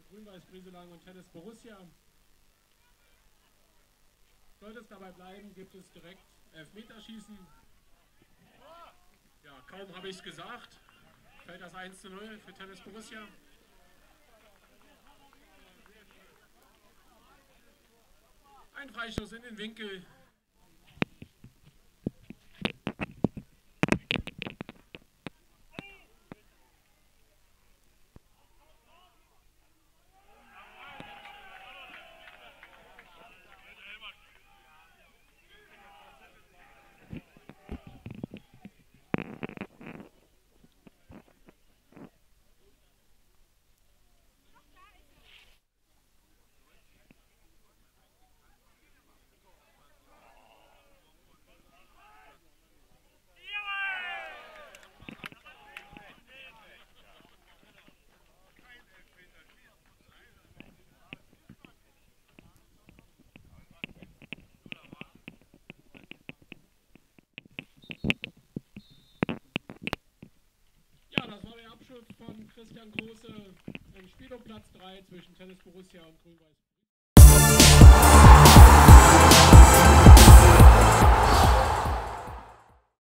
Grün-Weiß Brieselang und Tennis Borussia. Sollte es dabei bleiben, gibt es direkt Elfmeterschießen. Ja, kaum habe ich es gesagt, fällt das 1:0 für Tennis Borussia. Ein Freistoß in den Winkel. Ja, das war der Abschluss von Christian Große im Spiel um Platz 3 zwischen Tennis Borussia und Grün-Weiß.